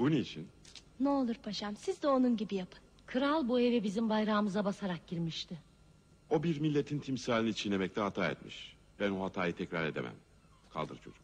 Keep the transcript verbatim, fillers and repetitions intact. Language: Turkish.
Bu niçin? Ne olur paşam, siz de onun gibi yapın. Kral bu eve bizim bayrağımıza basarak girmişti. O bir milletin timsalini çiğnemekte hata etmiş. Ben o hatayı tekrar edemem. Kaldır çocuk.